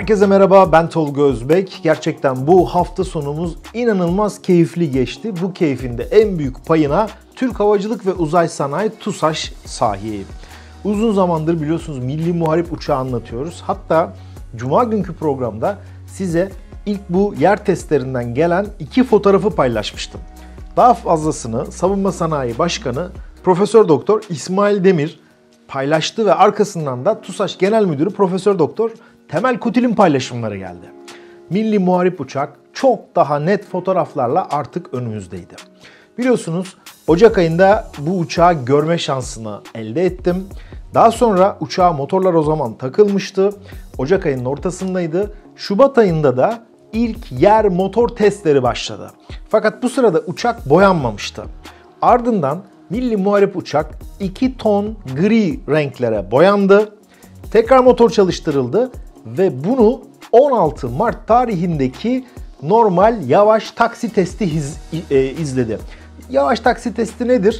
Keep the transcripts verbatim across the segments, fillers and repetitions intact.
Herkese merhaba, ben Tolga Özbek. Gerçekten bu hafta sonumuz inanılmaz keyifli geçti. Bu keyfin de en büyük payına Türk Havacılık ve Uzay Sanayi TUSAŞ sahip. Uzun zamandır biliyorsunuz Milli Muharip uçağı anlatıyoruz. Hatta Cuma günkü programda size ilk bu yer testlerinden gelen iki fotoğrafı paylaşmıştım. Daha fazlasını Savunma Sanayi Başkanı Profesör Doktor İsmail Demir paylaştı ve arkasından da TUSAŞ Genel Müdürü Profesör Doktor Temel Kutil'in paylaşımları geldi. Milli Muharip uçak çok daha net fotoğraflarla artık önümüzdeydi. Biliyorsunuz Ocak ayında bu uçağı görme şansını elde ettim. Daha sonra uçağa motorlar o zaman takılmıştı. Ocak ayının ortasındaydı. Şubat ayında da ilk yer motor testleri başladı. Fakat bu sırada uçak boyanmamıştı. Ardından Milli Muharip uçak iki ton gri renklere boyandı. Tekrar motor çalıştırıldı ve bunu on altı Mart tarihindeki normal yavaş taksi testi iz, e, izledi. Yavaş taksi testi nedir?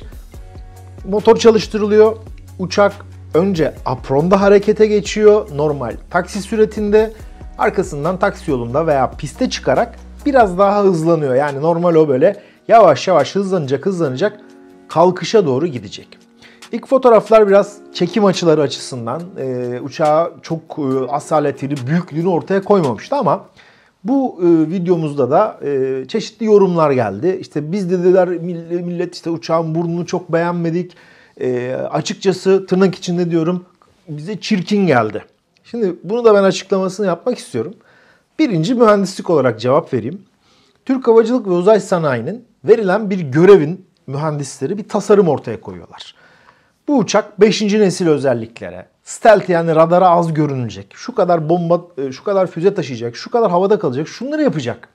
Motor çalıştırılıyor. Uçak önce apronda harekete geçiyor. Normal taksi süratinde. Arkasından taksi yolunda veya piste çıkarak biraz daha hızlanıyor. Yani normal o böyle yavaş yavaş hızlanacak hızlanacak kalkışa doğru gidecek. İlk fotoğraflar biraz çekim açıları açısından e, uçağı çok e, asaletini, büyüklüğünü ortaya koymamıştı ama bu e, videomuzda da e, çeşitli yorumlar geldi. İşte biz dediler millet işte uçağın burnunu çok beğenmedik. E, açıkçası tırnak içinde diyorum bize çirkin geldi. Şimdi bunu da ben açıklamasını yapmak istiyorum. Birinci mühendislik olarak cevap vereyim. Türk Havacılık ve Uzay Sanayi'nin verilen bir görevin mühendisleri bir tasarım ortaya koyuyorlar. Bu uçak beşinci nesil özelliklere, stealth yani radara az görünecek, şu kadar bomba, şu kadar füze taşıyacak, şu kadar havada kalacak, şunları yapacak.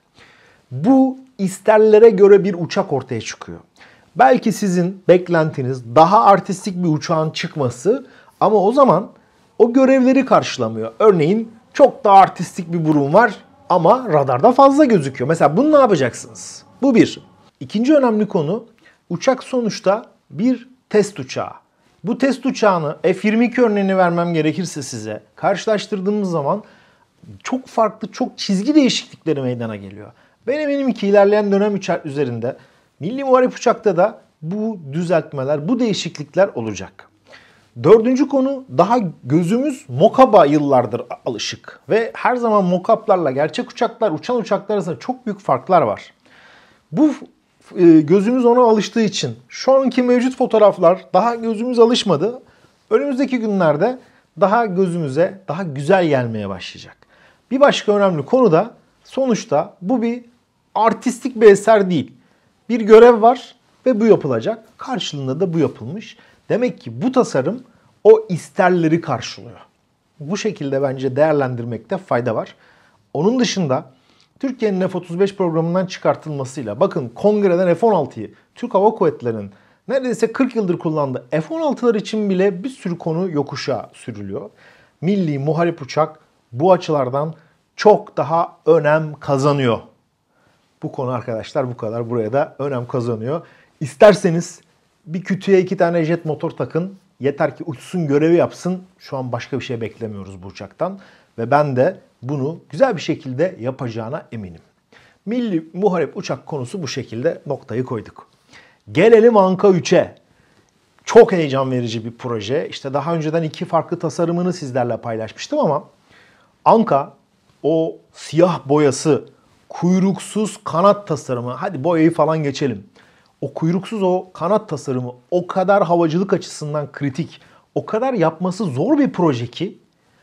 Bu isterlere göre bir uçak ortaya çıkıyor. Belki sizin beklentiniz daha artistik bir uçağın çıkması ama o zaman o görevleri karşılamıyor. Örneğin çok daha artistik bir burun var ama radarda fazla gözüküyor. Mesela bunu ne yapacaksınız? Bu bir. İkinci önemli konu, uçak sonuçta bir test uçağı. Bu test uçağını F yirmi iki örneğini vermem gerekirse size karşılaştırdığımız zaman çok farklı, çok çizgi değişiklikleri meydana geliyor. Benim eminim ki ilerleyen dönem uçak üzerinde Milli Muharip uçakta da bu düzeltmeler, bu değişiklikler olacak. Dördüncü konu, daha gözümüz mokaba yıllardır alışık. Ve her zaman mokaplarla gerçek uçaklar, uçan uçaklar arasında çok büyük farklar var. Bu gözümüz ona alıştığı için şu anki mevcut fotoğraflar daha gözümüz alışmadı. Önümüzdeki günlerde daha gözümüze daha güzel gelmeye başlayacak. Bir başka önemli konu da sonuçta bu bir artistik bir eser değil. Bir görev var ve bu yapılacak. Karşılığında da bu yapılmış. Demek ki bu tasarım o isterleri karşılıyor. Bu şekilde bence değerlendirmekte fayda var. Onun dışında Türkiye'nin F otuz beş programından çıkartılmasıyla bakın kongreden F on altıyı Türk Hava Kuvvetleri'nin neredeyse kırk yıldır kullandığı F on altılar için bile bir sürü konu yokuşa sürülüyor. Milli Muharip uçak bu açılardan çok daha önem kazanıyor. Bu konu arkadaşlar bu kadar. Buraya da önem kazanıyor. İsterseniz bir kütüye iki tane jet motor takın. Yeter ki uçsun, görevi yapsın. Şu an başka bir şey beklemiyoruz bu uçaktan. Ve ben de bunu güzel bir şekilde yapacağına eminim. Milli Muharip uçak konusu bu şekilde noktayı koyduk. Gelelim Anka üçe. Çok heyecan verici bir proje. İşte daha önceden iki farklı tasarımını sizlerle paylaşmıştım ama Anka o siyah boyası, kuyruksuz kanat tasarımı, hadi boyayı falan geçelim. O kuyruksuz o kanat tasarımı o kadar havacılık açısından kritik, o kadar yapması zor bir proje ki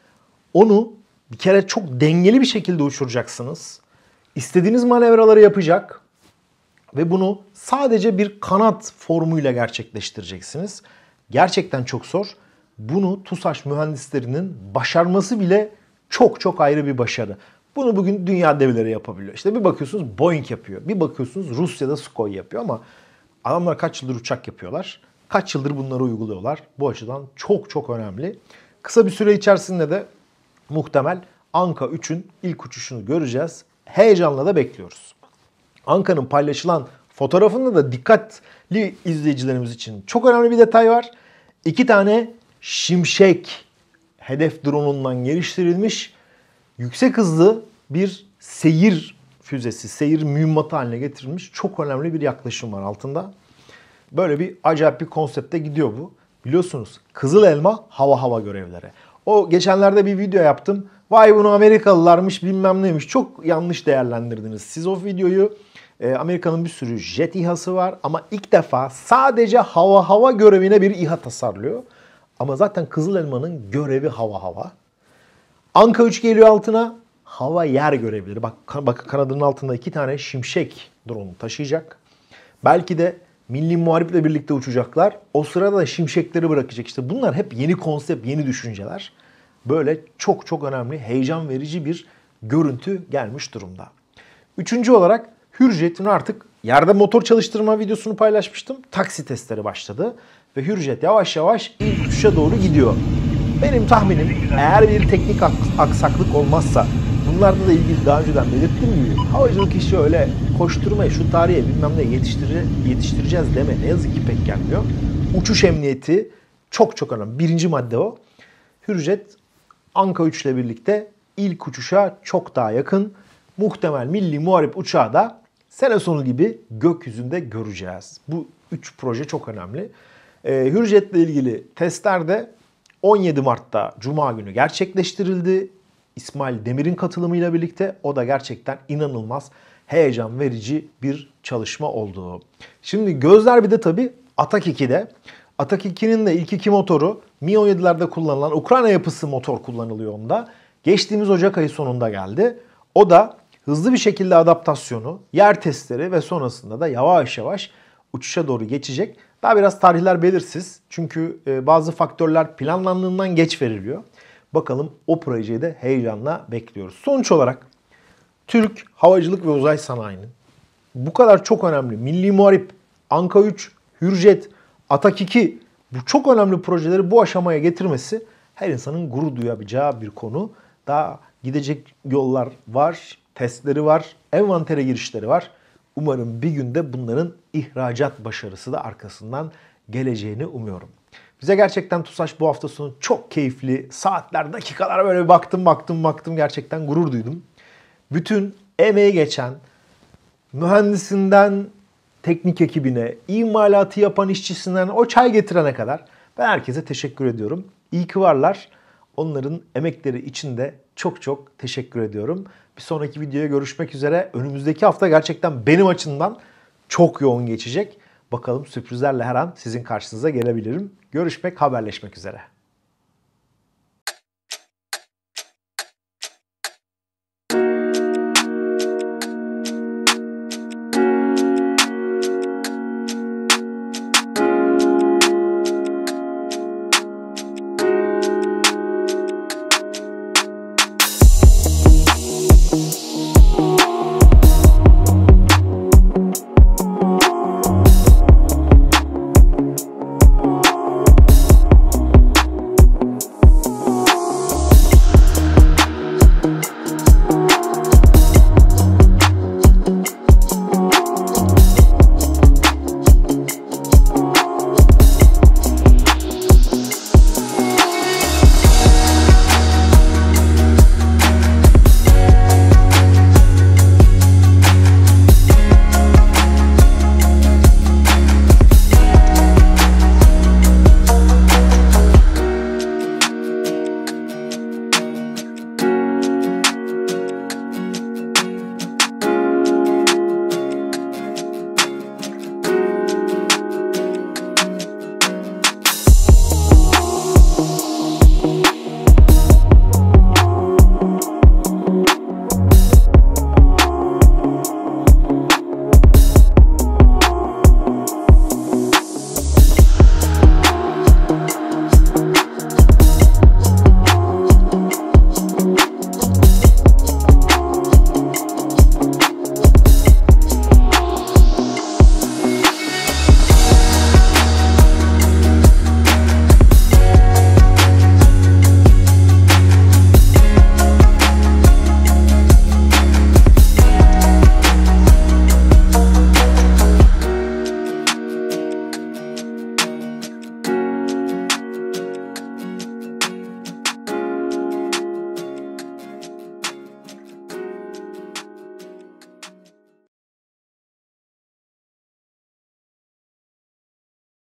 onu bir kere çok dengeli bir şekilde uçuracaksınız. İstediğiniz manevraları yapacak ve bunu sadece bir kanat formuyla gerçekleştireceksiniz. Gerçekten çok zor. Bunu TUSAŞ mühendislerinin başarması bile çok çok ayrı bir başarı. Bunu bugün dünya devleri yapabiliyor. İşte bir bakıyorsunuz Boeing yapıyor. Bir bakıyorsunuz Rusya'da Sukhoi yapıyor ama adamlar kaç yıldır uçak yapıyorlar. Kaç yıldır bunları uyguluyorlar. Bu açıdan çok çok önemli. Kısa bir süre içerisinde de muhtemel Anka üçün ilk uçuşunu göreceğiz. Heyecanla da bekliyoruz. Anka'nın paylaşılan fotoğrafında da dikkatli izleyicilerimiz için çok önemli bir detay var. İki tane Şimşek hedef drone'undan geliştirilmiş yüksek hızlı bir seyir füzesi, seyir mühimmatı haline getirilmiş çok önemli bir yaklaşım var altında. Böyle bir acayip bir konsepte gidiyor bu. Biliyorsunuz Kızıl Elma hava hava görevleri. O geçenlerde bir video yaptım. Vay bunu Amerikalılarmış bilmem neymiş. Çok yanlış değerlendirdiniz. Siz o videoyu e, Amerika'nın bir sürü jet İHA'sı var ama ilk defa sadece hava hava görevine bir İHA tasarlıyor. Ama zaten Kızıl Elma'nın görevi hava hava. Anka üç geliyor altına. Hava yer görevleri. Bak, bak kanadının altında iki tane Şimşek drone taşıyacak. Belki de Milli Muharip'le birlikte uçacaklar. O sırada da Şimşekleri bırakacak. İşte bunlar hep yeni konsept, yeni düşünceler. Böyle çok çok önemli, heyecan verici bir görüntü gelmiş durumda. Üçüncü olarak Hürjet'in artık yerde motor çalıştırma videosunu paylaşmıştım. Taksi testleri başladı. Ve Hürjet yavaş yavaş ilk uçuşa doğru gidiyor. Benim tahminim eğer bir teknik aksaklık olmazsa, bunlarda da ilgili daha önceden belirttiğim gibi havacılık işi öyle koşturmayı şu tarihe bilmem ne yetiştire, yetiştireceğiz deme ne yazık ki pek gelmiyor. Uçuş emniyeti çok çok önemli. Birinci madde o. Hürjet Anka üç ile birlikte ilk uçuşa çok daha yakın. Muhtemel Milli Muharip uçağı da sene sonu gibi gökyüzünde göreceğiz. Bu üç proje çok önemli. Ee, Hürjet'le ilgili testler de on yedi Mart'ta Cuma günü gerçekleştirildi. İsmail Demir'in katılımıyla birlikte o da gerçekten inanılmaz heyecan verici bir çalışma oldu. Şimdi gözler bir de tabii Atak iki'de. Atak iki'nin de ilk iki motoru Mi on yedi'lerde kullanılan Ukrayna yapısı motor kullanılıyor onda. Geçtiğimiz Ocak ayı sonunda geldi. O da hızlı bir şekilde adaptasyonu, yer testleri ve sonrasında da yavaş yavaş uçuşa doğru geçecek. Daha biraz tarihler belirsiz. Çünkü bazı faktörler planlandığından geç veriliyor. Bakalım o projeyi de heyecanla bekliyoruz. Sonuç olarak Türk Havacılık ve Uzay Sanayi'nin bu kadar çok önemli Milli Muharip, Anka üç, Hürjet, Atak iki bu çok önemli projeleri bu aşamaya getirmesi her insanın gurur duyabileceği bir konu. Daha gidecek yollar var, testleri var, envantere girişleri var. Umarım bir günde bunların ihracat başarısı da arkasından geleceğini umuyorum. Bize gerçekten TUSAŞ bu hafta sonu çok keyifli, saatler, dakikalar böyle bir baktım baktım baktım gerçekten gurur duydum. Bütün emeği geçen, mühendisinden teknik ekibine, imalatı yapan işçisinden o çay getirene kadar ben herkese teşekkür ediyorum. İyi ki varlar. Onların emekleri için de çok çok teşekkür ediyorum. Bir sonraki videoya görüşmek üzere. Önümüzdeki hafta gerçekten benim açımdan çok yoğun geçecek. Bakalım sürprizlerle her an sizin karşınıza gelebilirim. Görüşmek, haberleşmek üzere.